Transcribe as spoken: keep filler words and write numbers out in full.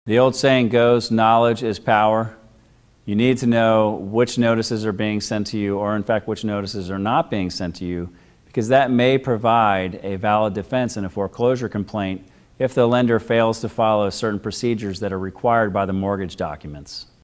The old saying goes, knowledge is power. You need to know which notices are being sent to you, or in fact which notices are not being sent to you, because that may provide a valid defense in a foreclosure complaint if the lender fails to follow certain procedures that are required by the mortgage documents.